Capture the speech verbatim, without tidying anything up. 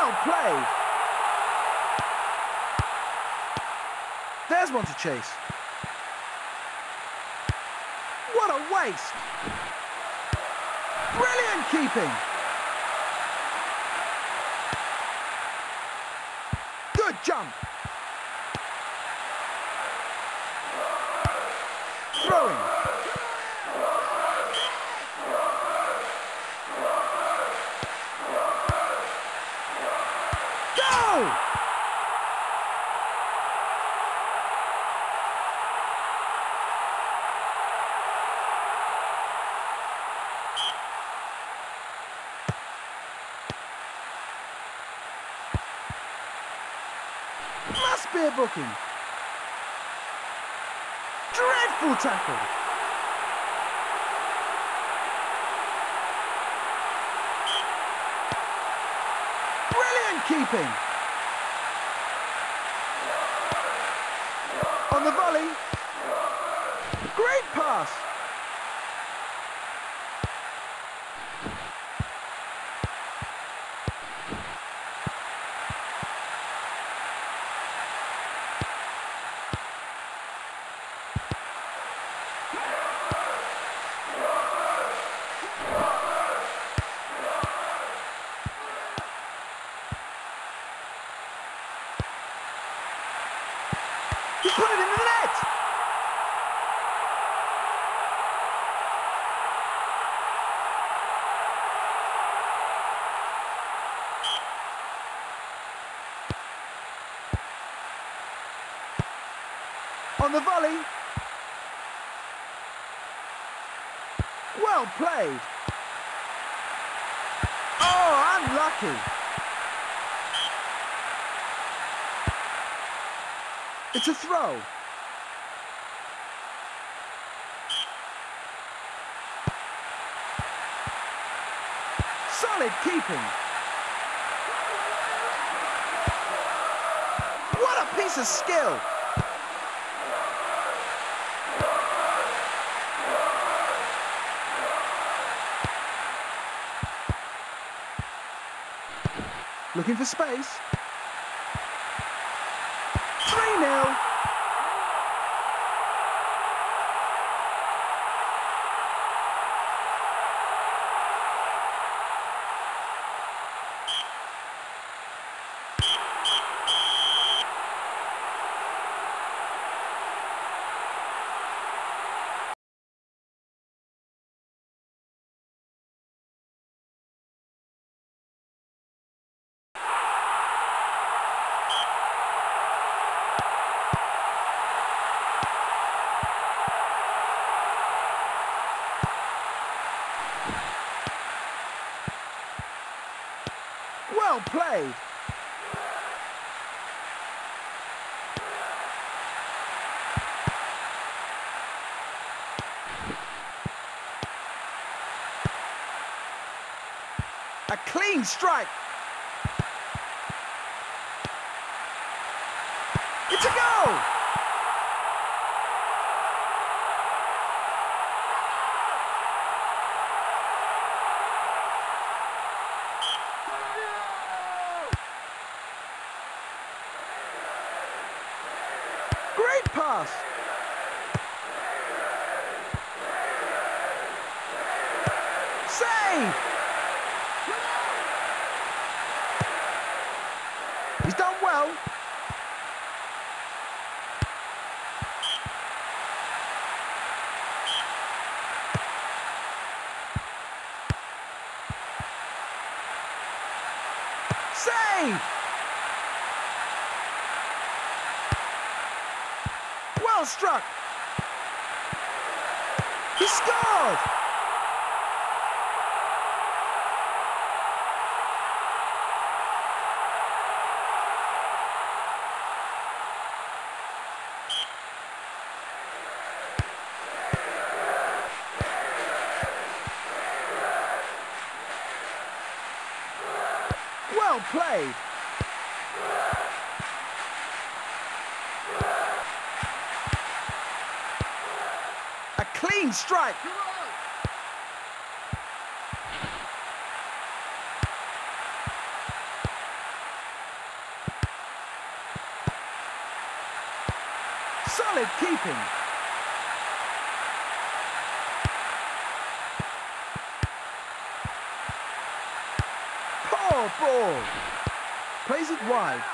Well played. There's one to chase. What a waste. Brilliant keeping. Good jump. Throwing. Go! Must be a booking. Dreadful tackle. Brilliant keeping. On the volley. Great pass. He put it in the net! On the volley. Well played. Oh, unlucky. It's a throw. Solid keeping. What a piece of skill. Looking for space. three nil. Well played. A clean strike. It's a goal. Great pass. Save. He's done well. Save. Well struck. He scored. Well played. A clean strike. Solid keeping. Poor ball. Plays it wide.